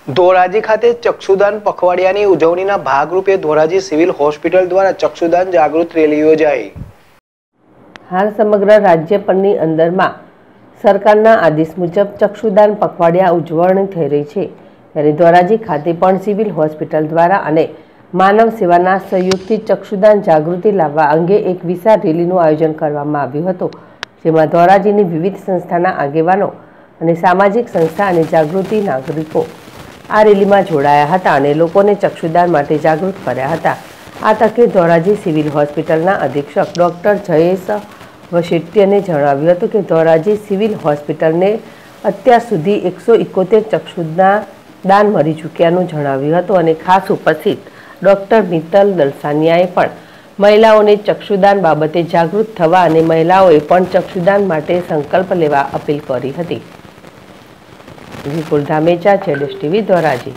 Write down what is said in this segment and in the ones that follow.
ધોરાજી ખાતે ચક્ષુદાન પખવાડિયાની ઉજવણીના ભાગરૂપે ધોરાજી સિવિલ હોસ્પિટલ દ્વારા ચક્ષુદાન જાગૃત રેલી યોજાઈ। હાલ સમગ્ર રાજ્ય પરની અંદરમાં સરકારના આદેશ મુજબ ચક્ષુદાન પખવાડિયા ઉજવણી થઈ રહી છે, ત્યારે ધોરાજી ખાતે પણ સિવિલ હોસ્પિટલ દ્વારા અને માનવ સેવાના સહયોગથી ચક્ષુદાન જાગૃતિ લાવવા અંગે એક વિશાળ રેલીનું આયોજન કરવામાં આવ્યું હતું, જેમાં ધોરાજીની વિવિધ સંસ્થાના આગેવાનો અને સામાજિક સંસ્થા અને જાગૃતિ નાગરિકો આ રેલીમાં જોડાયા હતા અને લોકોને ચક્ષુદાન માટે જાગૃત કર્યા હતા। આ તકે ધોરાજી સિવિલ હોસ્પિટલના અધિક્ષક ડૉક્ટર જયેશ વશેટ્ટીને જણાવ્યું હતું કે ધોરાજી સિવિલ હોસ્પિટલને અત્યાર સુધી 171 ચક્ષુદાન દાન મળી ચૂક્યાનું જણાવ્યું હતું અને ખાસ ઉપસ્થિત ડૉક્ટર મિત્તલ દલસાનિયાએ પણ મહિલાઓને ચક્ષુદાન બાબતે જાગૃત થવા અને મહિલાઓએ પણ ચક્ષુદાન માટે સંકલ્પ લેવા અપીલ કરી હતી। વિપુલ ધામેચા, જેડેશ ટીવી, ધોરાજી।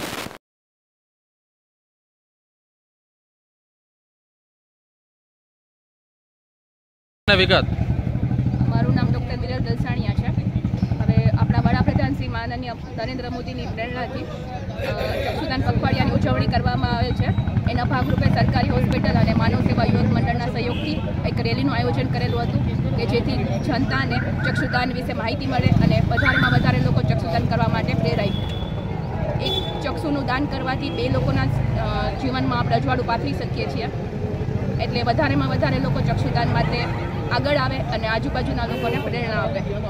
મારું નામ ડૉક્ટર મિત્તલ દલસાણિયા છે। હવે આપણા વડાપ્રધાન શ્રી માનનીય નરેન્દ્ર મોદીની પ્રેરણાથી ચક્ષુદાન પખવાડિયાની ઉજવણી કરવામાં આવે છે। એના ભાગરૂપે સરકારી હોસ્પિટલ અને માનવ સેવા યુવક મંડળના સહયોગથી એક રેલીનું આયોજન કરેલું હતું કે જેથી જનતાને ચક્ષુદાન વિશે માહિતી મળે અને વધારેમાં વધારે લોકો ચક્ષુદાન કરવા માટે પ્રેરાય। એક ચક્ષુનું દાન કરવાથી 2 લોકોના જીવનમાં આપણે અજવાળું પાથરી શકીએ છીએ, એટલે વધારેમાં વધારે લોકો ચક્ષુદાન માટે આગળ આવે અને આજુબાજુના લોકોને પ્રેરણા આપે।